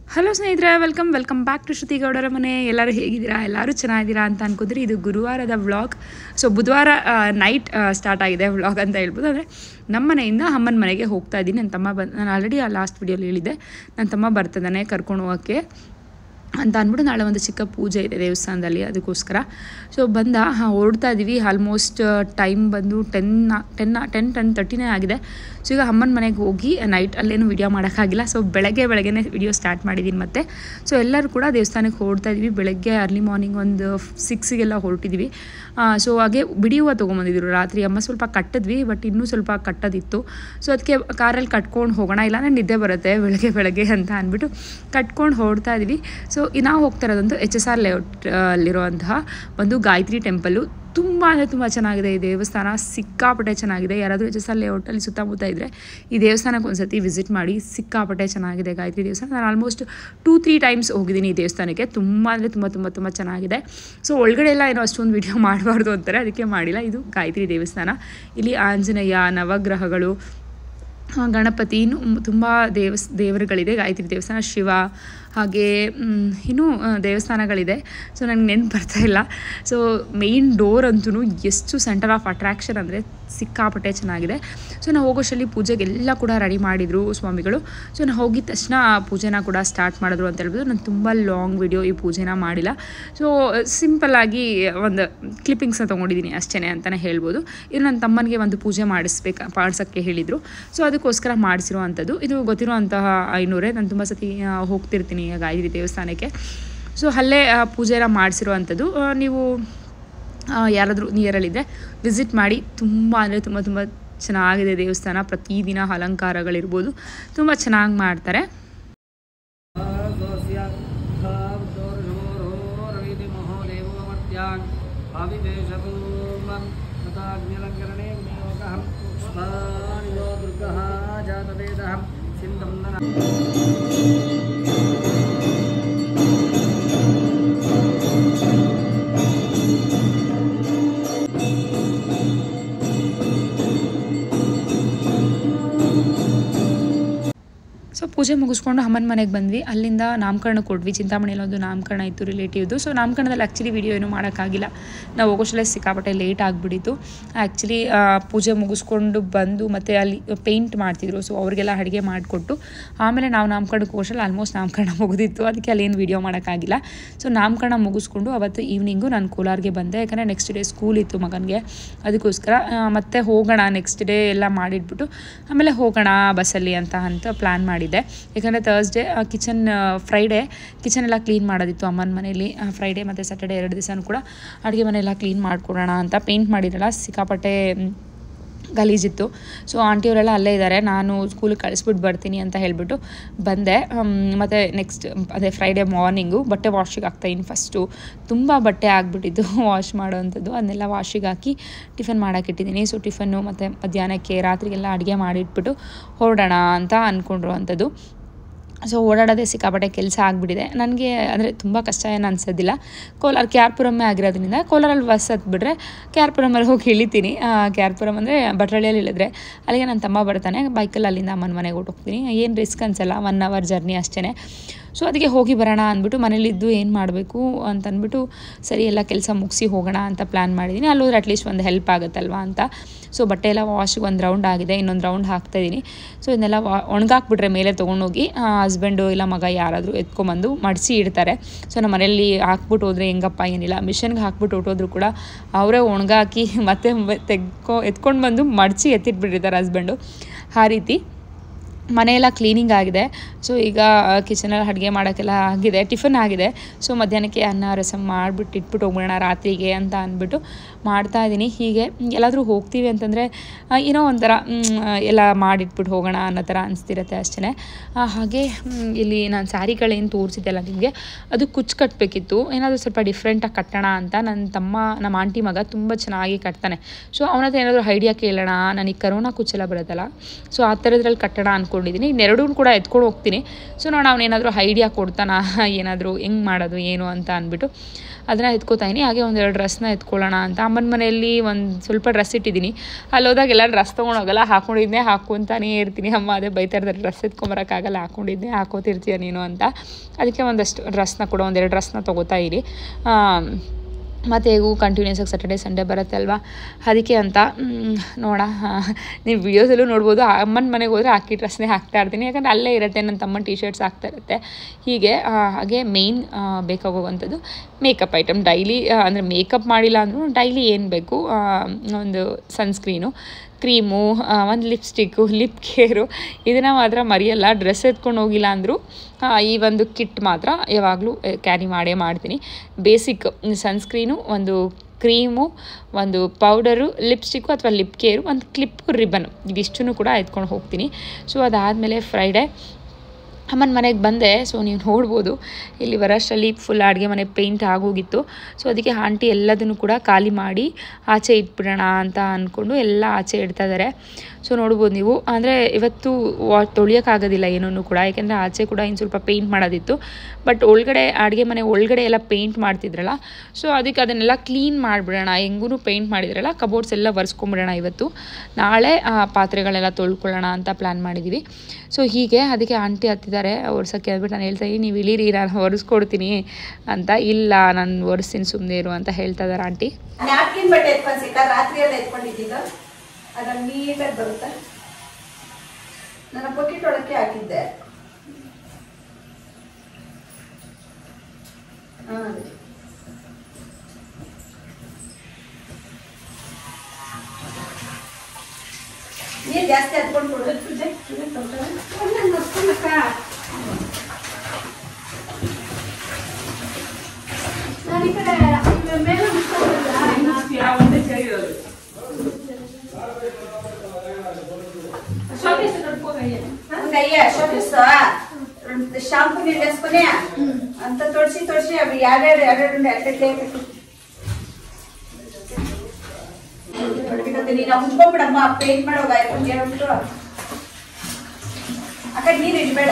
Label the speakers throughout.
Speaker 1: Hello ಸ್ನೇಹಿತರೆ, welcome back to ಶ್ರುತಿ ಗೌಡರ ಮನೆ. ಎಲ್ಲರೂ ಹೇಗಿದ್ದೀರಾ? ಎಲ್ಲರೂ ಚೆನ್ನಾಗಿದ್ದೀರಾ ಅಂತ ಅನ್ಕೋದ್ರಿ. ಇದು ಗುರುವಾರದ ವ್ಲಾಗ್. ಸೊ ಬುಧವಾರ ನೈಟ್ ಸ್ಟಾರ್ಟ್ ಆಗಿದೆ ವ್ಲಾಗ್ ಅಂತ ಹೇಳ್ಬೋದು. ಅಂದರೆ ನಮ್ಮ ಮನೆಯಿಂದ ಅಮ್ಮನ ಮನೆಗೆ ಹೋಗ್ತಾ ಇದ್ದೀನಿ. ನನ್ನ ತಮ್ಮ ನಾನು ಆಲ್ರೆಡಿ ಲಾಸ್ಟ್ ವಿಡಿಯೋಲಿ ಹೇಳಿದ್ದೆ, ನನ್ನ ತಮ್ಮ ಬರ್ತಿದ್ದಾನೆ ಕರ್ಕೊಂಡು ಹೋಗೋಕ್ಕೆ ಅಂತ ಅಂದ್ಬಿಟ್ಟು. ನಾಳೆ ಒಂದು ಚಿಕ್ಕ ಪೂಜೆ ಇದೆ ದೇವಸ್ಥಾನದಲ್ಲಿ, ಅದಕ್ಕೋಸ್ಕರ. ಸೊ ಹೊರಡ್ತಾ ಇದ್ದೀವಿ. ಆಲ್ಮೋಸ್ಟ್ ಟೈಮ್ ಬಂದು 10:30 ಆಗಿದೆ. ಸೊ ಈಗ ಅಮ್ಮನ ಮನೆಗೆ ಹೋಗಿ ನೈಟ್ ಅಲ್ಲೇನು ವಿಡಿಯೋ ಮಾಡೋಕ್ಕಾಗಿಲ್ಲ. ಸೊ ಬೆಳಗ್ಗೆನೇ ವಿಡಿಯೋ ಸ್ಟಾರ್ಟ್ ಮಾಡಿದ್ದೀನಿ ಮತ್ತೆ. ಸೊ ಎಲ್ಲರೂ ಕೂಡ ದೇವಸ್ಥಾನಕ್ಕೆ ಹೊರಡ್ತಾ ಇದ್ದೀವಿ. ಬೆಳಗ್ಗೆ ಅರ್ಲಿ ಮಾರ್ನಿಂಗ್ ಒಂದು 6ಗೆಲ್ಲ ಹೊರಟಿದ್ದೀವಿ. ಸೊ ಹಾಗೆ ಬಿಡಿ ಹೂವು ತೊಗೊಂಬಂದಿದ್ರು ರಾತ್ರಿ. ಅಮ್ಮ ಸ್ವಲ್ಪ ಕಟ್ಟಿದ್ವಿ, ಬಟ್ ಇನ್ನೂ ಸ್ವಲ್ಪ ಕಟ್ಟೋದಿತ್ತು. ಸೊ ಅದಕ್ಕೆ ಕಾರಲ್ಲಿ ಕಟ್ಕೊಂಡು ಹೋಗೋಣ, ಇಲ್ಲಾಂದರೆ ನಿದ್ದೆ ಬರುತ್ತೆ ಬೆಳಗ್ಗೆ ಅಂತ ಅಂದ್ಬಿಟ್ಟು ಕಟ್ಕೊಂಡು ಹೊರಡ್ತಾ ಇದ್ದೀವಿ. ಸೊ ನಾವು ಹೋಗ್ತಾ ಇರೋದೊಂದು HSR ಲೇಔಟ್ ಅಲ್ಲಿರುವಂತಹ ಒಂದು ಗಾಯತ್ರಿ ಟೆಂಪಲ್ಲು. ತುಂಬ ಅಂದರೆ ತುಂಬ ಚೆನ್ನಾಗಿದೆ ಈ ದೇವಸ್ಥಾನ, ಸಿಕ್ಕಾಪಟ್ಟೆ ಚೆನ್ನಾಗಿದೆ. ಯಾರಾದರೂ HSR ಲೇಔಟಲ್ಲಿ ಸುತ್ತಮುತ್ತ ಇದ್ದರೆ ಈ ದೇವಸ್ಥಾನಕ್ಕೆ ಒಂದು ಸತಿ ವಿಸಿಟ್ ಮಾಡಿ. ಸಿಕ್ಕಾಪಟ್ಟೆ ಚೆನ್ನಾಗಿದೆ ಗಾಯತ್ರಿ ದೇವಸ್ಥಾನ. ನಾನು ಆಲ್ಮೋಸ್ಟ್ 2-3 ಟೈಮ್ಸ್ ಹೋಗಿದ್ದೀನಿ ಈ ದೇವಸ್ಥಾನಕ್ಕೆ. ತುಂಬ ಅಂದರೆ ತುಂಬ ಚೆನ್ನಾಗಿದೆ. ಸೊ ಒಳಗಡೆ ಎಲ್ಲ ಏನೋ ಅಷ್ಟೊಂದು ವಿಡಿಯೋ ಮಾಡಬಾರ್ದು ಅಂತಾರೆ, ಅದಕ್ಕೆ ಮಾಡಿಲ್ಲ. ಇದು ಗಾಯತ್ರಿ ದೇವಸ್ಥಾನ. ಇಲ್ಲಿ ಆಂಜನೇಯ, ನವಗ್ರಹಗಳು, ಗಣಪತಿ, ತುಂಬ ದೇವರುಗಳಿದೆ. ಗಾಯತ್ರಿ ದೇವಸ್ಥಾನ, ಶಿವ, ಹಾಗೆ ಇನ್ನೂ ದೇವಸ್ಥಾನಗಳಿದೆ. ಸೊ ನನಗೆ ನೆನಪು ಬರ್ತಾಯಿಲ್ಲ. ಸೊ ಮೇಯ್ನ್ ಡೋರ್ ಅಂತೂ ಎಷ್ಟು ಸೆಂಟರ್ ಆಫ್ ಅಟ್ರಾಕ್ಷನ್ ಅಂದರೆ ಸಿಕ್ಕಾಪಟ್ಟೆ ಚೆನ್ನಾಗಿದೆ. ಸೊ ನಾವು ಹೋಗೋಷ್ಟರಲ್ಲಿ ಪೂಜೆಗೆಲ್ಲ ಕೂಡ ರೆಡಿ ಮಾಡಿದರು ಸ್ವಾಮಿಗಳು. ಸೊ ನಾವು ಹೋಗಿದ ತಕ್ಷಣ ಪೂಜೆನ ಕೂಡ ಸ್ಟಾರ್ಟ್ ಮಾಡಿದ್ರು ಅಂತ ಹೇಳ್ಬೋದು. ನಾನು ತುಂಬ ಲಾಂಗ್ ವಿಡಿಯೋ ಈ ಪೂಜೆನ ಮಾಡಿಲ್ಲ. ಸೊ ಸಿಂಪಲ್ಲಾಗಿ ಒಂದು ಕ್ಲಿಪ್ಪಿಂಗ್ಸ್ನ ತೊಗೊಂಡಿದ್ದೀನಿ ಅಷ್ಟೇ ಅಂತಲೇ ಹೇಳ್ಬೋದು. ಇದು ನನ್ನ ತಮ್ಮನಿಗೆ ಒಂದು ಪೂಜೆ ಮಾಡಿಸೋಕ್ಕೆ ಹೇಳಿದರು. ಸೊ ಅದಕ್ಕೋಸ್ಕರ ಮಾಡಿಸಿರುವಂಥದ್ದು. ಇದು ಗೊತ್ತಿರುವಂತಹ ಐನೂರೇ. ನಾನು ತುಂಬ ಸತಿ ಹೋಗ್ತಿರ್ತೀನಿ ಗಾಯತ್ರಿ ದೇವಸ್ಥಾನಕ್ಕೆ. ಸೊ ಅಲ್ಲೇ ಪೂಜೆನ ಮಾಡಿಸಿರುವಂಥದ್ದು. ನೀವು ಯಾರಾದರೂ ನಿಯರಲ್ಲಿದ್ದರೆ ವಿಸಿಟ್ ಮಾಡಿ. ತುಂಬ ಅಂದರೆ ತುಂಬ ಚೆನ್ನಾಗಿದೆ ದೇವಸ್ಥಾನ. ಪ್ರತಿದಿನ ಅಲಂಕಾರಗಳಿರ್ಬೋದು, ತುಂಬ ಚೆನ್ನಾಗಿ ಮಾಡ್ತಾರೆ. ಸೊ ಪೂಜೆ ಮುಗಿಸ್ಕೊಂಡು ಅಮ್ಮನ ಮನೆಗೆ ಬಂದ್ವಿ. ಅಲ್ಲಿಂದ ನಾಮಕರಣ ಕೊಟ್ವಿ. ಚಿಂತಾಮಣಿಯಲ್ಲಿ ಒಂದು ನಾಮಕರಣ ಇತ್ತು ರಿಲೇಟಿವ್ದು. ಸೊ ನಾಮಕರಣದಲ್ಲಿ ಆ್ಯಕ್ಚುಲಿ ವಿಡಿಯೋ ಏನೂ ಮಾಡೋಕ್ಕಾಗಿಲ್ಲ. ನಾವು ಹೋಗೋಷ್ಟಲ್ಲೇ ಸಿಕ್ಕಾಪಟ್ಟೆ ಲೇಟ್ ಆಗಿಬಿಟ್ಟಿತ್ತು. ಆ್ಯಕ್ಚುಲಿ ಪೂಜೆ ಮುಗಿಸ್ಕೊಂಡು ಬಂದು ಮತ್ತು ಅಲ್ಲಿ ಪೇಂಟ್ ಮಾಡ್ತಿದ್ರು. ಸೊ ಅವ್ರಿಗೆಲ್ಲ ಅಡುಗೆ ಮಾಡಿಕೊಟ್ಟು ಆಮೇಲೆ ನಾವು ನಾಮಕರಣಕ್ಕೆ ಹೋಗೋಷ್ಟರಲ್ಲಿ ಆಲ್ಮೋಸ್ಟ್ ನಾಮಕರಣ ಮುಗಿದಿತ್ತು. ಅದಕ್ಕೆ ಅಲ್ಲೇನು ವಿಡಿಯೋ ಮಾಡೋಕ್ಕಾಗಿಲ್ಲ. ಸೊ ನಾಮಕರಣ ಮುಗಿಸ್ಕೊಂಡು ಅವತ್ತು ಈವ್ನಿಂಗು ನಾನು ಕೋಲಾರ್ಗೆ ಬಂದೆ. ಯಾಕಂದರೆ ನೆಕ್ಸ್ಟ್ ಡೇ ಸ್ಕೂಲ್ ಇತ್ತು ಮಗನಿಗೆ, ಅದಕ್ಕೋಸ್ಕರ. ಮತ್ತೆ ಹೋಗೋಣ ನೆಕ್ಸ್ಟ್ ಡೇ ಎಲ್ಲ ಮಾಡಿಟ್ಬಿಟ್ಟು ಆಮೇಲೆ ಹೋಗೋಣ ಬಸ್ಸಲ್ಲಿ ಅಂತ ಪ್ಲ್ಯಾನ್ ಮಾಡಿದ್ದೆ. ಯಾಕಂದರೆ ಥರ್ಸ್ಡೇ ಫ್ರೈಡೇ ಕಿಚನ್ ಎಲ್ಲ ಕ್ಲೀನ್ ಮಾಡೋದಿತ್ತು ಅಮ್ಮನ ಮನೇಲಿ. ಫ್ರೈಡೇ ಮತ್ತು ಸ್ಯಾಟರ್ಡೇ 2 ದಿವಸನೂ ಕೂಡ ಅಡುಗೆ ಮನೆಯೆಲ್ಲ ಕ್ಲೀನ್ ಮಾಡ್ಕೊಡೋಣ ಅಂತ. ಪೇಂಟ್ ಮಾಡಿರಲ್ಲ, ಸಿಕ್ಕಾಪಟ್ಟೆ ಗಲೀಜಿತ್ತು. ಸೊ ಆಂಟಿಯವರೆಲ್ಲ ಅಲ್ಲೇ ಇದ್ದಾರೆ. ನಾನು ಸ್ಕೂಲಿಗೆ ಕಳಿಸ್ಬಿಟ್ಟು ಬರ್ತೀನಿ ಅಂತ ಹೇಳಿಬಿಟ್ಟು ಬಂದೆ. ಮತ್ತು ನೆಕ್ಸ್ಟ್ ಅದೇ ಫ್ರೈಡೇ ಮಾರ್ನಿಂಗು ಬಟ್ಟೆ ವಾಶಿಗೆ ಹಾಕ್ತಾಯಿದ್ದೀನಿ. ಫಸ್ಟು ತುಂಬ ಬಟ್ಟೆ ಆಗಿಬಿಟ್ಟಿತ್ತು ವಾಶ್ ಮಾಡೋವಂಥದ್ದು. ಅದನ್ನೆಲ್ಲ ವಾಶಿಗೆ ಹಾಕಿ ಟಿಫನ್ ಮಾಡೋಕ್ಕಿಟ್ಟಿದ್ದೀನಿ. ಸೊ ಟಿಫನ್ನು ಮತ್ತು ಮಧ್ಯಾಹ್ನಕ್ಕೆ ರಾತ್ರಿಗೆಲ್ಲ ಅಡುಗೆ ಮಾಡಿಟ್ಬಿಟ್ಟು ಹೊರಡೋಣ ಅಂತ ಅಂದ್ಕೊಂಡಿರುವಂಥದ್ದು. ಸೊ ಓಡಾಡೋದೇ ಸಿಕ್ಕಾಪಟ್ಟೆ ಕೆಲಸ ಆಗಿಬಿಟ್ಟಿದೆ ನನಗೆ. ಅಂದರೆ ತುಂಬ ಕಷ್ಟ ಏನು ಅನ್ಸೋದಿಲ್ಲ. ಕೋಲಾರ KR-ಪುರಮ್ಮೇ ಆಗಿರೋದ್ರಿಂದ ಕೋಲಾರಲ್ಲಿ ಬಸ್ ಹತ್ಬಿಟ್ರೆ KR-ಪುರಮಲ್ಲಿ ಹೋಗಿ ಇಳಿತೀನಿ. KR-ಪುರಂ ಅಂದರೆ ಭಟ್ರಳ್ಳಿಯಲ್ಲಿ ಇಳಿದ್ರೆ ಅಲ್ಲಿಗೆ ನನ್ನ ತಮ್ಮ ಬರ್ತಾನೆ. ಬೈಕಲ್ಲಿ ಅಲ್ಲಿಂದ ಅಮ್ಮನ ಮನೆಗೆ ಹೊರಟೋಗ್ತೀನಿ. ಏನು ರಿಸ್ಕ್ ಅನಿಸಲ್ಲ, 1 ಅವರ್ ಜರ್ನಿ ಅಷ್ಟೇ. ಸೊ ಅದಕ್ಕೆ ಹೋಗಿ ಬರೋಣ ಅಂದ್ಬಿಟ್ಟು ಮನೇಲಿದ್ದು ಏನು ಮಾಡಬೇಕು ಅಂತಂದ್ಬಿಟ್ಟು ಸರಿ ಎಲ್ಲ ಕೆಲಸ ಮುಗಿಸಿ ಹೋಗೋಣ ಅಂತ ಪ್ಲ್ಯಾನ್ ಮಾಡಿದ್ದೀನಿ. ಅಲ್ಲೋದ್ರೆ ಅಟ್ಲೀಸ್ಟ್ ಒಂದು ಹೆಲ್ಪ್ ಆಗುತ್ತಲ್ವ ಅಂತ. ಸೊ ಬಟ್ಟೆ ಎಲ್ಲ ವಾಶಿಗೆ ಒಂದು ರೌಂಡ್ ಆಗಿದೆ, ಇನ್ನೊಂದು ರೌಂಡ್ ಹಾಕ್ತಾಯಿದ್ದೀನಿ. ಸೊ ಇದನ್ನೆಲ್ಲ ಒಣಗಾಕ್ಬಿಟ್ರೆ ಮೇಲೆ ತೊಗೊಂಡೋಗಿ ಹಸ್ಬೆಂಡು ಇಲ್ಲ ಮಗ ಯಾರಾದರೂ ಎತ್ಕೊಂಬಂದು ಮಡಿಸಿ ಇಡ್ತಾರೆ. ಸೊ ನಮ್ಮ ಮನೆಯಲ್ಲಿ ಹಾಕ್ಬಿಟ್ಟು ಹೋದರೆ ಹೆಂಗಪ್ಪ ಏನಿಲ್ಲ, ಮಿಷನ್ಗೆ ಹಾಕ್ಬಿಟ್ಟು ಹೊಟ್ಟೋದ್ರು ಕೂಡ ಅವರೇ ಒಣಗಾಕಿ ಮತ್ತೆ ಎತ್ಕೊಂಡು ಬಂದು ಮಡಿಸಿ ಎತ್ತಿಟ್ಬಿಟ್ಟಿರ್ತಾರೆ ಹಸ್ಬೆಂಡು. ಆ ರೀತಿ ಮನೆಯೆಲ್ಲ ಕ್ಲೀನಿಂಗ್ ಆಗಿದೆ. ಸೊ ಈಗ ಕಿಚನಲ್ಲಿ ಅಡುಗೆ ಮಾಡೋಕ್ಕೆಲ್ಲ ಆಗಿದೆ, ಟಿಫನ್ ಆಗಿದೆ. ಸೊ ಮಧ್ಯಾಹ್ನಕ್ಕೆ ಅನ್ನ ರಸಮ್ ಮಾಡಿಬಿಟ್ಟು ಇಟ್ಬಿಟ್ಟು ಹೋಗೋಣ ರಾತ್ರಿಗೆ ಅಂತ ಅಂದ್ಬಿಟ್ಟು ಮಾಡ್ತಾಯಿದ್ದೀನಿ. ಹೀಗೆ ಎಲ್ಲಾದರೂ ಹೋಗ್ತೀವಿ ಅಂತಂದರೆ ಏನೋ ಒಂಥರ ಎಲ್ಲ ಮಾಡಿಟ್ಬಿಟ್ಟು ಹೋಗೋಣ ಅನ್ನೋ ಥರ ಅನಿಸ್ತಿರುತ್ತೆ ಅಷ್ಟೇ. ಹಾಗೆ ಇಲ್ಲಿ ನಾನು ಸ್ಯಾರಿಗಳೇನು ತೋರಿಸಿದ್ದೆಲ್ಲ ನಿಮಗೆ, ಅದು ಕುಚ್ಚು ಕಟ್ಟಬೇಕಿತ್ತು. ಏನಾದರೂ ಸ್ವಲ್ಪ ಡಿಫ್ರೆಂಟಾಗಿ ಕಟ್ಟೋಣ ಅಂತ ನಮ್ಮ ಆಂಟಿ ಮಗ ತುಂಬ ಚೆನ್ನಾಗಿ ಕಟ್ತಾನೆ. ಸೊ ಅವನ ಹತ್ರ ಏನಾದರೂ ಐಡಿಯಾ ಕೇಳೋಣ. ನನಗೆ ಕರೋನಾ ಕುಚ್ಚೆಲ್ಲ ಬರುತ್ತಲ್ಲ, ಸೊ ಆ ಥರದ್ರಲ್ಲಿ ಕಟ್ಟೋಣ ಅಂದ್ಕೊಂಡಿದ್ದೀನಿ. ಇನ್ನೆರಡೂ ಕೂಡ ಎತ್ಕೊಂಡು ಹೋಗ್ತೀನಿ. ಸೊ ನಾನು ಅವನೇನಾದರೂ ಐಡಿಯಾ ಕೊಡ್ತಾನಾ ಏನಾದರೂ ಹೆಂಗೆ ಮಾಡೋದು ಏನು ಅಂತ ಅಂದ್ಬಿಟ್ಟು ಅದನ್ನು ಎತ್ಕೋತಾಯಿನಿ. ಹಾಗೆ ಒಂದೆರಡು ಡ್ರೆಸ್ನ ಎತ್ಕೊಳ್ಳೋಣ ಅಂತ. ಅಮ್ಮನ ಮನೆಯಲ್ಲಿ ಒಂದು ಸ್ವಲ್ಪ ಡ್ರೆಸ್ ಇಟ್ಟಿದ್ದೀನಿ. ಅಲ್ಲಿ ಹೋದಾಗೆಲ್ಲ ಡ್ರೆಸ್ ತೊಗೊಂಡೋಗಲ್ಲ, ಹಾಕ್ಕೊಂಡಿದ್ದೆ ಹಾಕ್ಕೊತಾನೇ ಇರ್ತೀನಿ. ಅಮ್ಮ ಅದೇ ಬೈತಾ ಇರ್ತಾರೆ, ಡ್ರೆಸ್ ಎತ್ಕೊಂಬರೋಕ್ಕಾಗಲ್ಲ, ಹಾಕ್ಕೊಂಡಿದ್ದೆ ಹಾಕೋತಿರ್ತೀಯ ನೀನು ಅಂತ. ಅದಕ್ಕೆ ಒಂದಷ್ಟು ಡ್ರೆಸ್ನ ಕೂಡ ಒಂದೆರಡು ಡ್ರೆಸ್ನ ತೊಗೋತಾ ಇರಿ. ಮತ್ತು ಹೇಗೂ ಕಂಟಿನ್ಯೂಸ್ ಆಗಿ ಸ್ಯಾಟರ್ಡೆ ಸಂಡೇ ಬರುತ್ತೆ ಅಲ್ವಾ, ಅದಕ್ಕೆ ಅಂತ ನೋಡ ನೀವು ವಿಡಿಯೋಸಲ್ಲೂ ನೋಡ್ಬೋದು. ಅಮ್ಮನ ಮನೆಗೆ ಹೋದರೆ ಹಾಕಿ ಡ್ರೆಸ್ನೇ ಹಾಕ್ತಾ ಇರ್ತೀನಿ, ಯಾಕಂದರೆ ಅಲ್ಲೇ ಇರುತ್ತೆ, ನನ್ನ ತಮ್ಮನ ಟಿ ಶರ್ಟ್ಸ್ ಹಾಕ್ತಾ ಇರುತ್ತೆ. ಹೀಗೆ ಹಾಗೆ ಮೇಯ್ನ್ ಬೇಕಾಗುವಂಥದ್ದು ಮೇಕಪ್ ಐಟಮ್. ಡೈಲಿ ಅಂದರೆ ಮೇಕಪ್ ಮಾಡಿಲ್ಲ ಅಂದರೂ ಡೈಲಿ ಏನು ಬೇಕು, ಒಂದು ಸನ್ಸ್ಕ್ರೀನು, ಕ್ರೀಮು, ಒಂದು ಲಿಪ್ಸ್ಟಿಕ್ಕು, ಲಿಪ್ ಕೇರು, ಇದನ್ನು ಮಾತ್ರ ಮರೆಯಲ್ಲ. ಡ್ರೆಸ್ ಎತ್ಕೊಂಡು ಹೋಗಿಲ್ಲ ಅಂದರೂ ಈ ಒಂದು ಕಿಟ್ ಮಾತ್ರ ಯಾವಾಗಲೂ ಕ್ಯಾರಿ ಮಾಡೇ ಮಾಡ್ತೀನಿ. ಬೇಸಿಕ್ ಸನ್ಸ್ಕ್ರೀನು, ಒಂದು ಕ್ರೀಮು, ಒಂದು ಪೌಡರು, ಲಿಪ್ಸ್ಟಿಕ್ಕು ಅಥವಾ ಲಿಪ್ ಕೇರು, ಒಂದು ಕ್ಲಿಪ್ಪು, ರಿಬ್ಬನು, ಇದಿಷ್ಟನ್ನು ಕೂಡ ಎತ್ಕೊಂಡು ಹೋಗ್ತೀನಿ. ಸೊ ಅದಾದಮೇಲೆ ಫ್ರೈಡೇ ಅಮ್ಮನ ಮನೆಗೆ ಬಂದೆ. ಸೊ ನೀವು ನೋಡ್ಬೋದು ಇಲ್ಲಿ ಬರೋಷ್ಟರಲ್ಲಿ ಫುಲ್ ಅಡುಗೆ ಮನೆ ಪೇಂಟ್ ಆಗೋಗಿತ್ತು. ಸೊ ಅದಕ್ಕೆ ಆಂಟಿ ಎಲ್ಲದನ್ನು ಕೂಡ ಖಾಲಿ ಮಾಡಿ ಆಚೆ ಇಟ್ಬಿಡೋಣ ಅಂತ ಅಂದ್ಕೊಂಡು ಎಲ್ಲ ಆಚೆ ಇಡ್ತಾ ಇದ್ದಾರೆ. ಸೊ ನೋಡ್ಬೋದು ನೀವು. ಅಂದರೆ ಇವತ್ತು ತೊಳಿಯೋಕ್ಕಾಗೋದಿಲ್ಲ ಏನೂ ಕೂಡ, ಯಾಕೆಂದರೆ ಆಚೆ ಕೂಡ ಇನ್ನು ಸ್ವಲ್ಪ ಪೇಂಟ್ ಮಾಡೋದಿತ್ತು. ಬಟ್ ಒಳಗಡೆ ಅಡುಗೆ ಮನೆ ಒಳಗಡೆ ಎಲ್ಲ ಪೇಂಟ್ ಮಾಡ್ತಿದ್ರಲ್ಲ, ಸೊ ಅದಕ್ಕೆ ಅದನ್ನೆಲ್ಲ ಕ್ಲೀನ್ ಮಾಡಿಬಿಡೋಣ. ಹೆಂಗೂ ಪೇಂಟ್ ಮಾಡಿದ್ರಲ್ಲ, ಕಬೋರ್ಡ್ಸ್ ಎಲ್ಲ ಒರೆಸ್ಕೊಂಬಿಡೋಣ ಇವತ್ತು. ನಾಳೆ ಪಾತ್ರೆಗಳೆಲ್ಲ ತೊಳ್ಕೊಳ್ಳೋಣ ಅಂತ ಪ್ಲ್ಯಾನ್ ಮಾಡಿದ್ದೀವಿ. ಸೊ ಹೀಗೆ ಅದಕ್ಕೆ ಆಂಟಿ ಹತ್ತಿದ್ದಾರೆ ಒರ್ಸೋಕ್ಕೆ ಅಂದ್ಬಿಟ್ಟು ನಾನು ಹೇಳ್ತಾ ಇದ್ದೀನಿ, ನೀವು ಇಳೀರಿ ನಾನು ಒರೆಸ್ಕೊಡ್ತೀನಿ ಅಂತ. ಇಲ್ಲ ನಾನು ಒರೆಸ್ತೀನಿ ಸುಮ್ಮನೆ ಇರು ಅಂತ ಹೇಳ್ತಾ ಇದ್ದಾರೆ ಆಂಟಿ.
Speaker 2: ನ್ಯಾಪ್ಕಿನ್ ಬಟ್ಟೆ ಎತ್ಕೊಂಡು ಸಿಕ್ಕ ರಾತ್ರಿ ಎಲ್ಲ ಎತ್ಕೊಂಡಿದ್ದು ಅದನ್ನು ನೀಟಾಗಿ ಬರುತ್ತೆ. ನನ್ನ ಪೊಕೆಟ್ ಒಳಕ್ಕೆ ಹಾಕಿದ್ದೆ. ನೀರು ಜಾಸ್ತಿ ಹತ್ಕೊಂಡು ಕೊಡೋದು ಪೂಜೆ ನಾನು ಈ ಕಡೆ ಮೇಲೆ ಶಾಂಪು ನಿಲ್ಲಿಸ್ಕೊನೆ ಅಂತ ತೋರಿಸಿ ಅవి ಎರಡು ನೀನು ಉಜ್ಕೊಂಬಿಡಮ್ಮ, ಪೇಂಟ್ ಮಾಡೋಗ ಹೇಳ್ಬಿಟ್ಟು ಆ ಕಡೆ ನೀರು ಇಡಬೇಡ.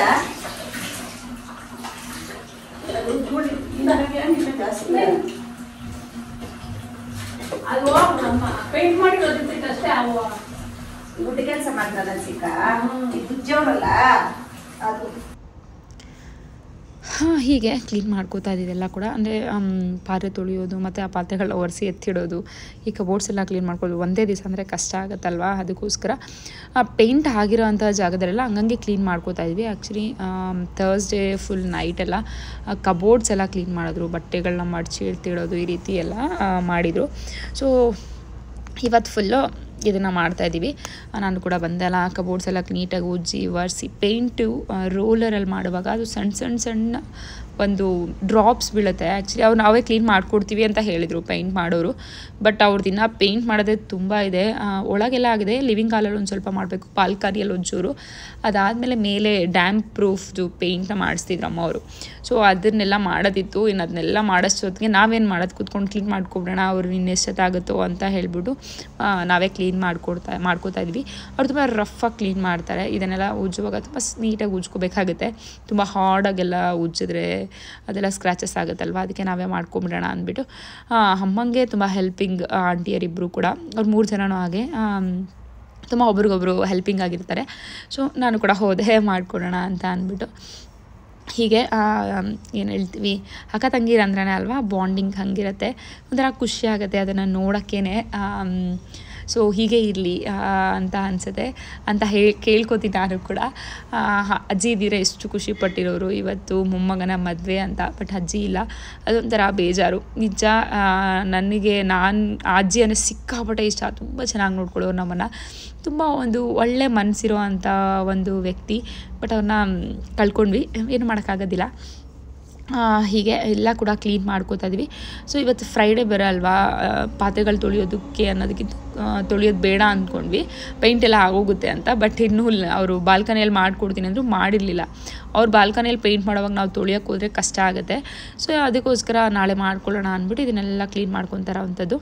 Speaker 2: ಅದು ಪೇಂಟ್ ಮಾಡಿ ಅಷ್ಟೇ ಗುಡ್ಡ ಕೆಲಸ ಮಾಡ್ದಲ್ಲ ಸಿಕ್ಕ ಬುಜ್ಜವರಲ್ಲ ಅದು.
Speaker 1: ಹೀಗೆ ಕ್ಲೀನ್ ಮಾಡ್ಕೋತಾ ಇದ್ದಿದ್ದೆಲ್ಲ ಕೂಡ. ಅಂದರೆ ಪಾತ್ರೆ ತೊಳೆಯೋದು ಮತ್ತು ಆ ಪಾತ್ರೆಗಳನ್ನ ಒರೆಸಿ ಎತ್ತಿಡೋದು, ಈ ಕಬೋರ್ಡ್ಸ್ ಎಲ್ಲ ಕ್ಲೀನ್ ಮಾಡ್ಕೊಳ್ಳೋದು ಒಂದೇ ದಿವಸ ಅಂದರೆ ಕಷ್ಟ ಆಗುತ್ತಲ್ವ. ಅದಕ್ಕೋಸ್ಕರ ಪೇಂಟ್ ಆಗಿರೋ ಅಂಥ ಜಾಗದಲ್ಲೆಲ್ಲ ಹಂಗಂಗೆ ಕ್ಲೀನ್ ಮಾಡ್ಕೋತಾ ಇದ್ವಿ. ಆ್ಯಕ್ಚುಲಿ ಥರ್ಸ್ಡೇ ಫುಲ್ ನೈಟೆಲ್ಲ ಕಬೋರ್ಡ್ಸ್ ಎಲ್ಲ ಕ್ಲೀನ್ ಮಾಡಿದ್ರು, ಬಟ್ಟೆಗಳನ್ನ ಮಡಚಿ ಎತ್ತಿಡೋದು, ಈ ರೀತಿ ಎಲ್ಲ ಮಾಡಿದರು. ಸೊ ಇವತ್ತು ಫುಲ್ಲು ಇದನ್ನು ಮಾಡ್ತಾಯಿದ್ದೀವಿ. ನಾನು ಕೂಡ ಬಂದೆಲ್ಲ ಕಬೋರ್ಡ್ಸ್ ಎಲ್ಲ ನೀಟಾಗಿ ಉಜ್ಜಿ ಒರೆಸಿ, ಪೇಂಟು ರೋಲರಲ್ಲಿ ಮಾಡುವಾಗ ಅದು ಸಣ್ಣ ಒಂದು ಡ್ರಾಪ್ಸ್ ಬೀಳುತ್ತೆ. ಆ್ಯಕ್ಚುಲಿ ಅವ್ರು ನಾವೇ ಕ್ಲೀನ್ ಮಾಡಿಕೊಡ್ತೀವಿ ಅಂತ ಹೇಳಿದರು ಪೇಂಟ್ ಮಾಡೋರು. ಬಟ್ ಅವ್ರದ್ದು ಇನ್ನೂ ಪೇಂಟ್ ಮಾಡೋದೇ ತುಂಬ ಇದೆ. ಒಳಗೆಲ್ಲ ಆಗಿದೆ, ಲಿವಿಂಗ್ ಹಾಲಲ್ಲಿ ಒಂದು ಸ್ವಲ್ಪ ಮಾಡಬೇಕು, ಬಾಲ್ಕನಿಯಲ್ಲಿ ಒಂಚೂರು. ಅದಾದಮೇಲೆ ಮೇಲೆ ಡ್ಯಾಮ್ ಪ್ರೂಫ್ದು ಪೇಂಟ್ನ ಮಾಡಿಸ್ತಿದ್ರು ಅಮ್ಮ ಅವರು. ಸೊ ಅದನ್ನೆಲ್ಲ ಮಾಡೋದಿತ್ತು. ಇನ್ನು ಅದನ್ನೆಲ್ಲ ಮಾಡಿಸೋದಕ್ಕೆ ನಾವೇನು ಮಾಡೋದು, ಕೂತ್ಕೊಂಡು ಕ್ಲೀನ್ ಮಾಡ್ಕೊಬಿಡೋಣ, ಅವ್ರು ಇನ್ನೆಷ್ಟೊತ್ತಾಗುತ್ತೋ ಅಂತ ಹೇಳ್ಬಿಟ್ಟು ನಾವೇ ಕ್ಲೀನ್ ಮಾಡ್ಕೋತಾ ಇದ್ವಿ. ಅವ್ರು ತುಂಬ ರಫಾಗಿ ಕ್ಲೀನ್ ಮಾಡ್ತಾರೆ. ಇದನ್ನೆಲ್ಲ ಉಜ್ಜುವಾಗ ತುಂಬ ನೀಟಾಗಿ ಉಜ್ಕೋಬೇಕಾಗುತ್ತೆ. ತುಂಬ ಹಾರ್ಡಾಗೆಲ್ಲ ಉಜ್ಜಿದ್ರೆ ಅದೆಲ್ಲ ಸ್ಕ್ರ್ಯಾಚಸ್ ಆಗುತ್ತಲ್ವ, ಅದಕ್ಕೆ ನಾವೇ ಮಾಡ್ಕೊಂಬಿಡೋಣ ಅಂದ್ಬಿಟ್ಟು ಅಮ್ಮಂಗೆ ತುಂಬ ಹೆಲ್ಪಿಂಗ್ ಆಂಟಿಯರಿಬ್ಬರು ಕೂಡ, ಅವ್ರು 3 ಜನನೂ ಹಾಗೆ ತುಂಬ ಒಬ್ರಿಗೊಬ್ರು ಹೆಲ್ಪಿಂಗ್ ಆಗಿರ್ತಾರೆ. ಸೊ ನಾನು ಕೂಡ ಹೋದೆ ಮಾಡಿಕೊಡೋಣ ಅಂತ ಅಂದ್ಬಿಟ್ಟು. ಹೀಗೆ ಏನು ಹೇಳ್ತೀವಿ, ಅಕ್ಕ ತಂಗಿರ ಅಂದ್ರೇ ಅಲ್ವಾ ಬಾಂಡಿಂಗ್ ಹಂಗಿರುತ್ತೆ, ಒಂಥರ ಖುಷಿ ಆಗುತ್ತೆ ಅದನ್ನು ನೋಡೋಕ್ಕೇ. ಸೊ ಹೀಗೆ ಇರಲಿ ಅಂತ ಅನಿಸುತ್ತೆ ಅಂತ ಕೇಳ್ಕೊತೀನಿ ನಾನು ಕೂಡ. ಅಜ್ಜಿ ಇದ್ದಿದ್ರೆ ಎಷ್ಟು ಖುಷಿ ಪಟ್ಟಿರೋರು ಇವತ್ತು ಮೊಮ್ಮಗನ ಮದುವೆ ಅಂತ. ಬಟ್ ಅಜ್ಜಿ ಇಲ್ಲ, ಅದೊಂಥರ ಬೇಜಾರು ನಿಜ. ನನಗೆ ಅಜ್ಜಿ ಅಂದರೆ ಸಿಕ್ಕಾಪಟ್ಟೆ ಇಷ್ಟ, ತುಂಬ ಚೆನ್ನಾಗಿ ನೋಡ್ಕೊಳ್ಳೋರು ನಮ್ಮನ್ನು. ತುಂಬ ಒಂದು ಒಳ್ಳೆ ಮನಸ್ಸಿರೋ ಅಂಥ ಒಂದು ವ್ಯಕ್ತಿ. ಬಟ್ ಅವ್ರನ್ನ ಕಳ್ಕೊಂಡ್ವಿ, ಏನು ಮಾಡೋಕ್ಕಾಗೋದಿಲ್ಲ. ಹೀಗೆ ಎಲ್ಲ ಕೂಡ ಕ್ಲೀನ್ ಮಾಡ್ಕೋತಾ ಇದ್ವಿ. ಸೊ ಇವತ್ತು ಫ್ರೈಡೇ ಬರಲ್ವಾ, ಪಾತ್ರೆಗಳು ತೊಳೆಯೋದಕ್ಕೆ ಅನ್ನೋದಕ್ಕಿಂತ ತೊಳೆಯೋದು ಬೇಡ ಅಂದ್ಕೊಂಡ್ವಿ, ಪೇಂಟ್ ಎಲ್ಲ ಆಗೋಗುತ್ತೆ ಅಂತ. ಬಟ್ ಇನ್ನೂ ಅವರು ಬಾಲ್ಕನಿಯಲ್ಲಿ ಮಾಡಿಕೊಡ್ತೀನಿ ಅಂದರೂ ಮಾಡಿರಲಿಲ್ಲ. ಅವ್ರು ಬಾಲ್ಕನಿಯಲ್ಲಿ ಪೇಂಟ್ ಮಾಡೋವಾಗ ನಾವು ತೊಳೆಯೋಕ್ಕೆ ಹೋದರೆ ಕಷ್ಟ ಆಗುತ್ತೆ. ಸೊ ಅದಕ್ಕೋಸ್ಕರ ನಾಳೆ ಮಾಡ್ಕೊಳ್ಳೋಣ ಅಂದ್ಬಿಟ್ಟು ಇದನ್ನೆಲ್ಲ ಕ್ಲೀನ್ ಮಾಡ್ಕೊತಾರ ಅಂಥದ್ದು.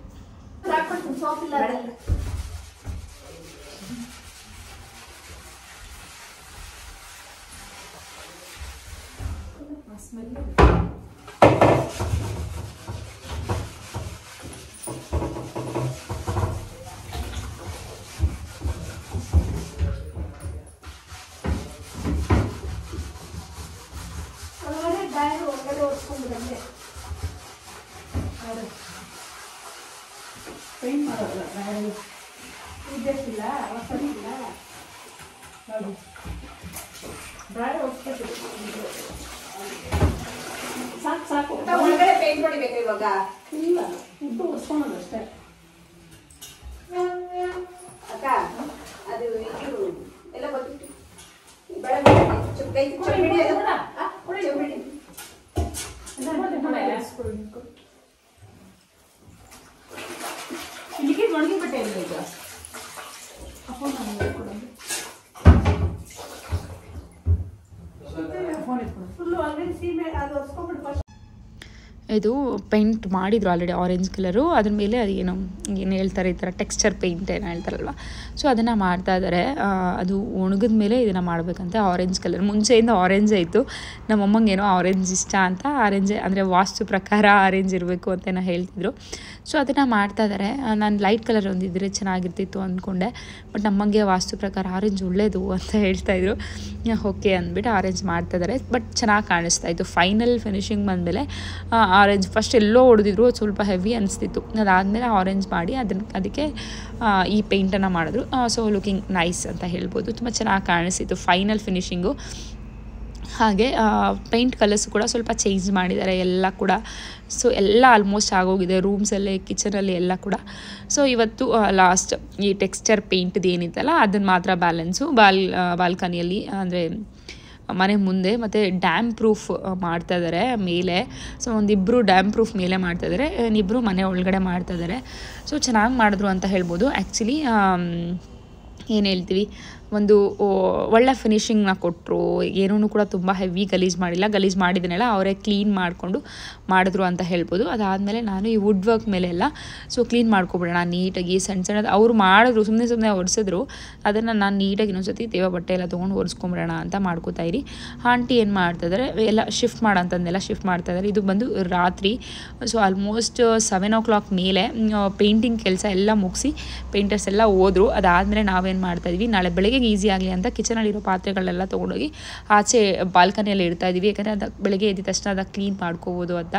Speaker 2: ಸ್ಮೆಲ್ಲು ಒಳಗಡೆ ಡೈರ್ ಒಳಗಡೆ ಓಡಿಸ್ಕೊಂಡ್ಬಿಡಂತೆ ಪೇಂಟ್ ಮಾಡೋಲ್ಲ ಡೈರ್ ಇದ್ದಿಲ್ಲ ಸರಿ ಇಲ್ಲ ನೋಡಿ ಡೈರ್ ಓಡಿಸ್ಕೊಳ್ತೀವಿ ಸಾಕು ಸಾಕು ಒಳಗಡೆ ಪೇಂಟ್ ಹೊಡಿಬೇಕು ಇವಾಗ ಇಲ್ಲ ಉದ್ದು ಒರೆಸ್ಕೊಳೋದು ಅಷ್ಟೇ ಅಕ್ಕ ಅದು ಇದು ಎಲ್ಲ ಗೊತ್ತಿತ್ತು ಬೆಳಗ್ಗೆ ಚುಕ್ಕೈ ಚುಕ್ಕಿಡಿ ಚುಕ್ಕಿಡಿ ಇಲ್ಲಿಗೆ ಒಣಗಿ ಬಟ್ಟೆ ಇಲ್ಲ ಈಗ ಫೋನ್ ಫುಲ್ಲು ಆಲ್ರೆಡಿ ಸೀಮೆ ಅದು ಒರೆಸ್ಕೊಂಡ್ಬಿಟ್ಟು ಫಸ್ಟ್
Speaker 1: ಇದು ಪೇಂಟ್ ಮಾಡಿದ್ರು ಆಲ್ರೆಡಿ ಆರೆಂಜ್ ಕಲರು ಅದ್ರ ಮೇಲೆ ಅದು ಏನು ಹೇಳ್ತಾರೆ ಈ ಥರ ಟೆಕ್ಸ್ಚರ್ ಪೇಂಟ್ ಏನೋ ಹೇಳ್ತಾರಲ್ವ ಸೊ ಅದನ್ನು ಮಾಡ್ತಾ ಇದ್ದಾರೆ ಅದು ಒಣಗಿದ ಮೇಲೆ ಇದನ್ನು ಮಾಡಬೇಕಂತೆ ಆರೆಂಜ್ ಕಲರ್ ಮುಂಚೆಯಿಂದ ಆರೆಂಜ್ ಆಯಿತು ನಮ್ಮಮ್ಮಂಗೆ ಏನೋ ಆರೆಂಜ್ ಇಷ್ಟ ಅಂತ ಆರೆಂಜ್ ಅಂದರೆ ವಾಸ್ತು ಪ್ರಕಾರ ಆರೆಂಜ್ ಇರಬೇಕು ಅಂತ ಏನೋ ಹೇಳ್ತಿದ್ರು ಸೊ ಅದನ್ನು ಮಾಡ್ತಾ ಇದ್ದಾರೆ ನಾನು ಲೈಟ್ ಕಲರ್ ಒಂದಿದ್ರೆ ಚೆನ್ನಾಗಿರ್ತಿತ್ತು ಅಂದ್ಕೊಂಡೆ ಬಟ್ ನಮ್ಮಂಗೆ ವಾಸ್ತು ಪ್ರಕಾರ ಆರೆಂಜ್ ಒಳ್ಳೇದು ಅಂತ ಹೇಳ್ತಾಯಿದ್ರು ಓಕೆ ಅಂದ್ಬಿಟ್ಟು ಆರೆಂಜ್ ಮಾಡ್ತಾ ಇದ್ದಾರೆ ಬಟ್ ಚೆನ್ನಾಗಿ ಕಾಣಿಸ್ತಾ ಇತ್ತು ಫೈನಲ್ ಫಿನಿಶಿಂಗ್ ಬಂದಮೇಲೆ ಆರೆಂಜ್ ಫಸ್ಟ್ ಎಲ್ಲೋ ಹೊಡೆದಿದ್ರು ಅದು ಸ್ವಲ್ಪ ಹೆವಿ ಅನಿಸ್ತಿತ್ತು ಅದಾದಮೇಲೆ ಆರೆಂಜ್ ಮಾಡಿ ಅದಕ್ಕೆ ಈ ಪೇಂಟನ್ನು ಮಾಡಿದ್ರು ಸೊ ಲುಕಿಂಗ್ ನೈಸ್ ಅಂತ ಹೇಳ್ಬೋದು ತುಂಬ ಚೆನ್ನಾಗಿ ಕಾಣಿಸ್ತಿತ್ತು ಫೈನಲ್ ಫಿನಿಶಿಂಗು ಹಾಗೆ ಪೇಂಟ್ ಕಲರ್ಸ್ ಕೂಡ ಸ್ವಲ್ಪ ಚೇಂಜ್ ಮಾಡಿದ್ದಾರೆ ಎಲ್ಲ ಕೂಡ ಸೊ ಎಲ್ಲ ಆಲ್ಮೋಸ್ಟ್ ಆಗೋಗಿದೆ ರೂಮ್ಸಲ್ಲಿ ಕಿಚನಲ್ಲಿ ಎಲ್ಲ ಕೂಡ ಸೊ ಇವತ್ತು ಲಾಸ್ಟ್ ಈ ಟೆಕ್ಸ್ಚರ್ ಪೇಂಟ್ದು ಏನಿತ್ತಲ್ಲ ಅದನ್ನು ಮಾತ್ರ ಬ್ಯಾಲೆನ್ಸು ಬಾಲ್ಕನಿಯಲ್ಲಿ ಅಂದರೆ ಮನೆ ಮುಂದೆ ಮತ್ತು ಡ್ಯಾಮ್ ಪ್ರೂಫ್ ಮಾಡ್ತಾಯಿದ್ದಾರೆ ಮೇಲೆ ಸೊ ಒಂದಿಬ್ಬರು ಡ್ಯಾಮ್ ಪ್ರೂಫ್ ಮೇಲೆ ಮಾಡ್ತಾಯಿದ್ದಾರೆ ಇನ್ನಿಬ್ಬರು ಮನೆ ಒಳಗಡೆ ಮಾಡ್ತಾಯಿದ್ದಾರೆ ಸೊ ಚೆನ್ನಾಗಿ ಮಾಡಿದ್ರು ಅಂತ ಹೇಳ್ಬೋದು ಆ್ಯಕ್ಚುಲಿ ಏನು ಹೇಳ್ತೀವಿ ಒಂದು ಒಳ್ಳೆ ಫಿನಿಶಿಂಗ್ನ ಕೊಟ್ಟರು ಏನೂ ಕೂಡ ತುಂಬ ಹೆವಿ ಗಲೀಜು ಮಾಡಿಲ್ಲ ಗಲೀಜು ಮಾಡಿದನೆಲ್ಲ ಅವರೇ ಕ್ಲೀನ್ ಮಾಡಿಕೊಂಡು ಮಾಡಿದ್ರು ಅಂತ ಹೇಳ್ಬೋದು ಅದಾದಮೇಲೆ ನಾನು ಈ ವುಡ್ ವರ್ಕ್ ಮೇಲೆಲ್ಲ ಸೊ ಕ್ಲೀನ್ ಮಾಡ್ಕೊಬಿಡೋಣ ನೀಟಾಗಿ ಸಣ್ಣ ಸಣ್ಣದು ಅವ್ರು ಮಾಡಿದ್ರು ಸುಮ್ಮನೆ ಒರೆಸಿದ್ರು ಅದನ್ನು ನಾನು ನೀಟಾಗಿ ಇನ್ನೊಂದ್ಸತಿ ತೇವ ಬಟ್ಟೆ ಎಲ್ಲ ತೊಗೊಂಡು ಒರೆಸ್ಕೊಂಬಿಡೋಣ ಅಂತ ಮಾಡ್ಕೋತಾಯಿರಿ ಆಂಟಿ ಏನು ಮಾಡ್ತಾಯಿದ್ದಾರೆ ಎಲ್ಲ ಶಿಫ್ಟ್ ಮಾಡೋಂಥದ್ದನ್ನೆಲ್ಲ ಶಿಫ್ಟ್ ಮಾಡ್ತಾಯಿದ್ದಾರೆ ಇದು ಬಂದು ರಾತ್ರಿ ಸೊ ಆಲ್ಮೋಸ್ಟ್ 7 o'clock ಮೇಲೆ ಪೇಂಟಿಂಗ್ ಕೆಲಸ ಎಲ್ಲ ಮುಗಿಸಿ ಪೇಂಟರ್ಸ್ ಎಲ್ಲ ಹೋದ್ರು ಅದಾದಮೇಲೆ ನಾವೇನು ಮಾಡ್ತಾಯಿದ್ವಿ ನಾಳೆ ಬೆಳಗ್ಗೆ ಈಸಿ ಆಗಲಿ ಅಂತ ಕಿಚನಲ್ಲಿರೋ ಪಾತ್ರೆಗಳೆಲ್ಲ ತೊಗೊಂಡೋಗಿ ಆಚೆ ಬಾಲ್ಕನಿಯಲ್ಲಿ ಇಡ್ತಾಯಿದ್ವಿ ಯಾಕಂದರೆ ಅದು ಬೆಳಗ್ಗೆ ಎದ್ದ ತಕ್ಷಣ ಅದಕ್ಕೆ ಕ್ಲೀನ್ ಮಾಡ್ಕೋಬೋದು ಅಂತ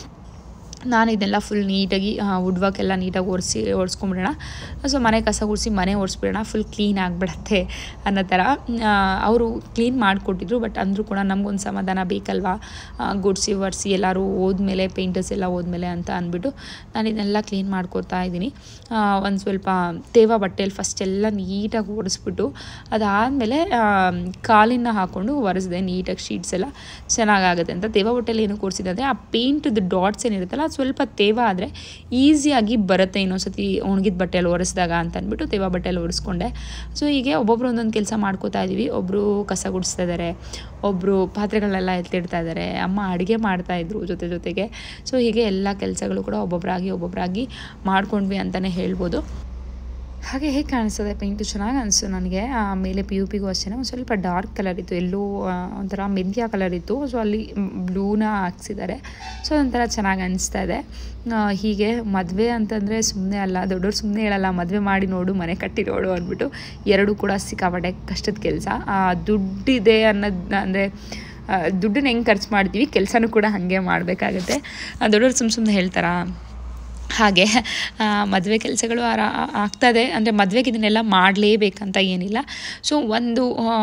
Speaker 1: ನಾನು ಇದೆಲ್ಲ ಫುಲ್ ನೀಟಾಗಿ ವುಡ್ ವರ್ಕ್ ಎಲ್ಲ ನೀಟಾಗಿ ಒರೆಸ್ಕೊಂಬಿಡೋಣ ಸೊ ಮನೆ ಕಸ ಗುಡಿಸಿ ಮನೆ ಒರೆಸ್ಬಿಡೋಣ ಫುಲ್ ಕ್ಲೀನ್ ಆಗಿಬಿಡತ್ತೆ ಅನ್ನೋ ಥರ ಅವರು ಕ್ಲೀನ್ ಮಾಡಿಕೊಟ್ಟಿದ್ರು ಬಟ್ ಅಂದರೂ ಕೂಡ ನಮಗೊಂದು ಸಮಾಧಾನ ಬೇಕಲ್ವಾ ಗುಡಿಸಿ ಒರೆಸಿ ಎಲ್ಲರೂ ಹೋದ್ಮೇಲೆ ಪೇಂಟರ್ಸ್ ಎಲ್ಲ ಹೋದ್ಮೇಲೆ ಅಂತ ಅಂದ್ಬಿಟ್ಟು ನಾನು ಇದನ್ನೆಲ್ಲ ಕ್ಲೀನ್ ಮಾಡ್ಕೊತಾ ಇದ್ದೀನಿ ಒಂದು ಸ್ವಲ್ಪ ತೇವ ಬಟ್ಟೆಯಲ್ಲಿ ಫಸ್ಟ್ ಎಲ್ಲ ನೀಟಾಗಿ ಒರೆಸ್ಬಿಟ್ಟು ಅದಾದಮೇಲೆ ಕಾಲಿನ ಹಾಕ್ಕೊಂಡು ಒರೆಸಿದೆ ನೀಟಾಗಿ ಶೀಟ್ಸ್ ಎಲ್ಲ ಚೆನ್ನಾಗಾಗುತ್ತೆ ಅಂತ ತೇವ ಬಟ್ಟೆಯಲ್ಲಿ ಏನು ಕೊಡಿಸಿದೆ ಆ ಪೇಂಟ್ದು ಡಾಟ್ಸ್ ಏನಿರುತ್ತಲ್ಲ ಸ್ವಲ್ಪ ತೇವ ಆದರೆ ಈಸಿಯಾಗಿ ಬರುತ್ತೆ ಇನ್ನೊಂದ್ಸತಿ ಒಣಗಿದ ಬಟ್ಟೆಯಲ್ಲಿ ಒರೆಸಿದಾಗ ಅಂತ ಅಂದ್ಬಿಟ್ಟು ತೇವ ಬಟ್ಟೆಯಲ್ಲಿ ಒರೆಸ್ಕೊಂಡೆ ಸೊ ಹೀಗೆ ಒಬ್ಬೊಬ್ರು ಒಂದೊಂದು ಕೆಲಸ ಮಾಡ್ಕೋತಾ ಇದ್ದೀವಿ ಒಬ್ಬರು ಕಸ ಗುಡಿಸ್ತಾ ಇದ್ದಾರೆ ಒಬ್ಬರು ಪಾತ್ರೆಗಳೆಲ್ಲ ಎತ್ತಿಡ್ತಾ ಇದ್ದಾರೆ ಅಮ್ಮ ಅಡುಗೆ ಮಾಡ್ತಾಯಿದ್ರು ಜೊತೆಗೆ ಸೊ ಹೀಗೆ ಎಲ್ಲ ಕೆಲಸಗಳು ಕೂಡ ಒಬ್ಬೊಬ್ಬರಾಗಿ ಮಾಡ್ಕೊಂಡ್ವಿ ಅಂತಲೇ ಹೇಳ್ಬೋದು ಹಾಗೆ ಹೇಗೆ ಕಾಣಿಸ್ತದೆ ಪೇಂಟು ಚೆನ್ನಾಗಿ ಅನಿಸ್ತು ನನಗೆ ಆಮೇಲೆ PUPಗೂ ಅಷ್ಟೇ ಒಂದು ಸ್ವಲ್ಪ ಡಾರ್ಕ್ ಕಲರ್ ಇತ್ತು ಎಲ್ಲೋ ಒಂಥರ ಮೆಂತ್ಯ ಕಲರ್ ಇತ್ತು ಸೊ ಅಲ್ಲಿ ಬ್ಲೂನ ಹಾಕ್ಸಿದ್ದಾರೆ ಸೊ ಒಂಥರ ಚೆನ್ನಾಗಿ ಅನಿಸ್ತಾ ಇದೆ ಹೀಗೆ ಮದುವೆ ಅಂತಂದರೆ ಸುಮ್ಮನೆ ಅಲ್ಲ ದೊಡ್ಡವ್ರು ಸುಮ್ಮನೆ ಹೇಳಲ್ಲ ಮದುವೆ ಮಾಡಿ ನೋಡು ಮನೆ ಕಟ್ಟಿ ನೋಡು ಅಂದ್ಬಿಟ್ಟು ಎರಡೂ ಕೂಡ ಸಿಕ್ಕಾಪಟ್ಟೆ ಕಷ್ಟದ ಕೆಲಸ ದುಡ್ಡಿದೆ ಅನ್ನೋದು ಅಂದರೆ ದುಡ್ಡನ್ನ ಹೆಂಗೆ ಖರ್ಚು ಮಾಡ್ತೀವಿ ಕೆಲಸನೂ ಕೂಡ ಹಾಗೆ ಮಾಡಬೇಕಾಗತ್ತೆ ದೊಡ್ಡವ್ರು ಸುಮ್ಮನೆ ಹೇಳ್ತಾರಾ ಹಾಗೆ ಮದುವೆ ಕೆಲಸಗಳು ಆಗ್ತದೆ ಅಂದರೆ ಮದುವೆಗೆ ಇದನ್ನೆಲ್ಲ ಮಾಡಲೇಬೇಕಂತ ಏನಿಲ್ಲ ಸೊ ಒಂದು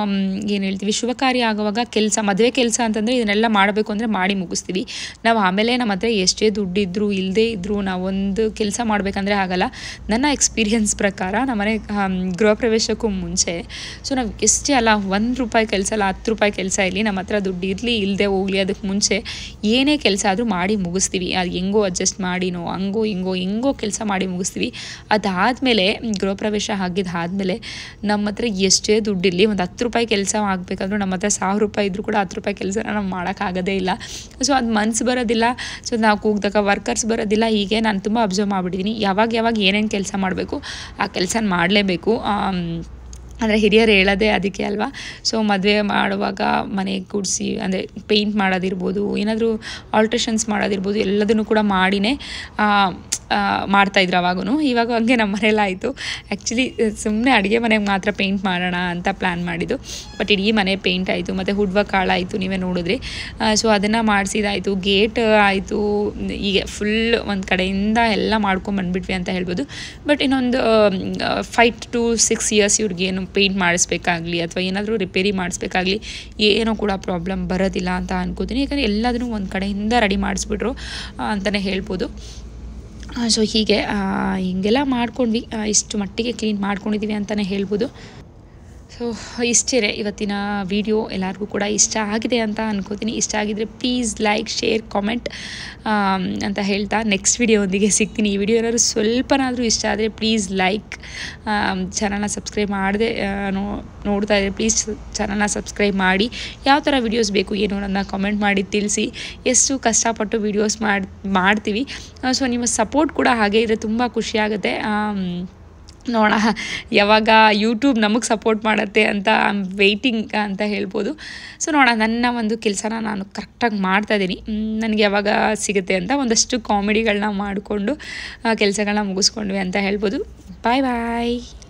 Speaker 1: ಏನು ಹೇಳ್ತೀವಿ ಶುಭ ಕಾರ್ಯ ಆಗುವಾಗ ಮದುವೆ ಕೆಲಸ ಅಂತಂದರೆ ಇದನ್ನೆಲ್ಲ ಮಾಡಬೇಕು ಅಂದರೆ ಮಾಡಿ ಮುಗಿಸ್ತೀವಿ ನಾವು ಆಮೇಲೆ ನಮ್ಮ ಹತ್ರ ಎಷ್ಟೇ ದುಡ್ಡಿದ್ರು ಇಲ್ಲದೇ ಇದ್ದರೂ ನಾವೊಂದು ಕೆಲಸ ಮಾಡಬೇಕಂದ್ರೆ ಆಗಲ್ಲ ನನ್ನ ಎಕ್ಸ್ಪೀರಿಯನ್ಸ್ ಪ್ರಕಾರ ನಮ್ಮನೆ ಗೃಹ ಪ್ರವೇಶಕ್ಕೂ ಮುಂಚೆ ಸೊ ನಾವು ಎಷ್ಟೇ ಅಲ್ಲ ₹1 ಕೆಲಸ ಅಲ್ಲ ₹10 ಕೆಲಸ ಇಲ್ಲಿ ನಮ್ಮ ಹತ್ರ ದುಡ್ಡು ಇರಲಿ ಇಲ್ಲದೆ ಹೋಗಲಿ ಅದಕ್ಕೆ ಮುಂಚೆ ಏನೇ ಕೆಲಸ ಆದರೂ ಮಾಡಿ ಮುಗಿಸ್ತೀವಿ ಅದು ಹೆಂಗೋ ಅಡ್ಜಸ್ಟ್ ಮಾಡಿನೋ ಹೆಂಗೋ ಕೆಲಸ ಮಾಡಿ ಮುಗಿಸ್ತೀವಿ ಅದಾದಮೇಲೆ ಗೃಹ ಪ್ರವೇಶ ಆಗಿದ್ದಾದಮೇಲೆ ನಮ್ಮ ಹತ್ರ ಎಷ್ಟೇ ದುಡ್ಡಿರಲಿ ಒಂದು ₹10 ಕೆಲಸ ಆಗಬೇಕಂದ್ರೂ ನಮ್ಮ ಹತ್ರ ₹1000 ಇದ್ದರೂ ಕೂಡ ₹10 ಕೆಲಸನ ನಾವು ಮಾಡೋಕ್ಕಾಗೋದೇ ಇಲ್ಲ ಸೊ ಅದು ಮನ್ಸು ಬರೋದಿಲ್ಲ ಸೊ ನಾವು ಕೂಗ್ದಾಗ ವರ್ಕರ್ಸ್ ಬರೋದಿಲ್ಲ ಹೀಗೆ ನಾನು ತುಂಬ ಅಬ್ಸರ್ವ್ ಮಾಡಿಬಿಟ್ಟಿದ್ದೀನಿ ಯಾವಾಗ ಏನೇನು ಕೆಲಸ ಮಾಡಬೇಕು ಆ ಕೆಲಸ ಮಾಡಲೇಬೇಕು ಅಂದರೆ ಹಿರಿಯರು ಹೇಳೋದೇ ಅದಕ್ಕೆ ಅಲ್ವಾ. ಸೊ ಮದುವೆ ಮಾಡುವಾಗ ಮನೆ ಗುಡಿಸಿ ಅಂದರೆ ಪೇಂಟ್ ಮಾಡೋದಿರ್ಬೋದು, ಏನಾದರೂ ಆಲ್ಟ್ರೇಷನ್ಸ್ ಮಾಡೋದಿರ್ಬೋದು, ಎಲ್ಲದನ್ನು ಕೂಡ ಮಾಡಿನೇ ಮಾಡ್ತಾಯಿದ್ರು ಅವಾಗೂ. ಇವಾಗ ಹಂಗೆ ನಮ್ಮ ಮನೇಲಾಯಿತು. ಆ್ಯಕ್ಚುಲಿ ಸುಮ್ಮನೆ ಅಡುಗೆ ಮನೆಗೆ ಮಾತ್ರ ಪೇಂಟ್ ಮಾಡೋಣ ಅಂತ ಪ್ಲ್ಯಾನ್ ಮಾಡಿದ್ದು, ಬಟ್ ಇಡೀ ಮನೆ ಪೇಂಟ್ ಆಯಿತು ಮತ್ತು ವುಡ್ ವರ್ಕ್ ಹಾಳಾಯಿತು, ನೀವೇ ನೋಡಿದ್ರಿ. ಸೊ ಅದನ್ನು ಮಾಡಿಸಿದಾಯಿತು, ಗೇಟ್ ಆಯಿತು, ಹೀಗೆ ಫುಲ್ ಒಂದು ಕಡೆಯಿಂದ ಎಲ್ಲ ಮಾಡ್ಕೊಂಬಂದ್ಬಿಟ್ವಿ ಅಂತ ಹೇಳ್ಬೋದು. ಬಟ್ ಇನ್ನೊಂದು 5 to 6 years ಇವ್ರಿಗೇನು ಪೇಂಟ್ ಮಾಡಿಸ್ಬೇಕಾಗಲಿ ಅಥವಾ ಏನಾದರೂ ರಿಪೇರಿ ಮಾಡಿಸ್ಬೇಕಾಗಲಿ ಏನೂ ಕೂಡ ಪ್ರಾಬ್ಲಮ್ ಬರೋದಿಲ್ಲ ಅಂತ ಅನ್ಕೋತೀನಿ. ಯಾಕಂದರೆ ಎಲ್ಲದನ್ನೂ ಒಂದು ಕಡೆಯಿಂದ ರೆಡಿ ಮಾಡಿಸ್ಬಿಟ್ರು ಅಂತಲೇ ಹೇಳ್ಬೋದು. ಸೊ ಹೀಗೆಲ್ಲ ಮಾಡ್ಕೊಂಡ್ವಿ, ಇಷ್ಟು ಮಟ್ಟಿಗೆ ಕ್ಲೀನ್ ಮಾಡ್ಕೊಂಡಿದ್ದೀವಿ ಅಂತಲೇ ಹೇಳ್ಬೋದು. ಸೊ ಇಷ್ಟೇ ಇವತ್ತಿನ ವಿಡಿಯೋ. ಎಲ್ಲರಿಗೂ ಕೂಡ ಇಷ್ಟ ಆಗಿದೆ ಅಂತ ಅನ್ಕೋತೀನಿ. ಇಷ್ಟ ಆಗಿದರೆ ಪ್ಲೀಸ್ ಲೈಕ್, ಶೇರ್, ಕಾಮೆಂಟ್ ಅಂತ ಹೇಳ್ತಾ ನೆಕ್ಸ್ಟ್ ವಿಡಿಯೋದೊಂದಿಗೆ ಸಿಗ್ತೀನಿ. ಈ ವಿಡಿಯೋ ಏನಾದರೂ ಸ್ವಲ್ಪನಾದರೂ ಇಷ್ಟ ಆದರೆ ಪ್ಲೀಸ್ ಲೈಕ್, ಚಾನಲ್ನ ಸಬ್ಸ್ಕ್ರೈಬ್ ಮಾಡದೆ ನೋಡ್ತಾ ಇದ್ದರೆ ಪ್ಲೀಸ್ ಚಾನಲ್ನ ಸಬ್ಸ್ಕ್ರೈಬ್ ಮಾಡಿ. ಯಾವ ಥರ ವೀಡಿಯೋಸ್ ಬೇಕು ಏನು ನನ್ನ ಕಾಮೆಂಟ್ ಮಾಡಿ ತಿಳಿಸಿ. ಎಷ್ಟು ಕಷ್ಟಪಟ್ಟು ವೀಡಿಯೋಸ್ ಮಾಡ್ತೀವಿ. ಸೊ ನಿಮ್ಮ ಸಪೋರ್ಟ್ ಕೂಡ ಹಾಗೆ ಇದ್ದರೆ ತುಂಬ ಖುಷಿಯಾಗುತ್ತೆ. ನೋಡೋಣ ಯಾವಾಗ ಯೂಟ್ಯೂಬ್ ನಮಗೆ ಸಪೋರ್ಟ್ ಮಾಡುತ್ತೆ ಅಂತ ವೆಯ್ಟಿಂಗ್ ಅಂತ ಹೇಳ್ಬೋದು. ಸೊ ನೋಡೋಣ, ನನ್ನ ಒಂದು ಕೆಲಸನ ನಾನು ಕರೆಕ್ಟಾಗಿ ಮಾಡ್ತಾಯಿದ್ದೀನಿ. ನನಗೆ ಯಾವಾಗ ಸಿಗುತ್ತೆ ಅಂತ ಒಂದಷ್ಟು ಕಾಮಿಡಿಗಳನ್ನ ಮಾಡಿಕೊಂಡು ಕೆಲಸಗಳನ್ನ ಮುಗಿಸ್ಕೊಂಡ್ವಿ ಅಂತ ಹೇಳ್ಬೋದು. ಬಾಯ್ ಬಾಯ್.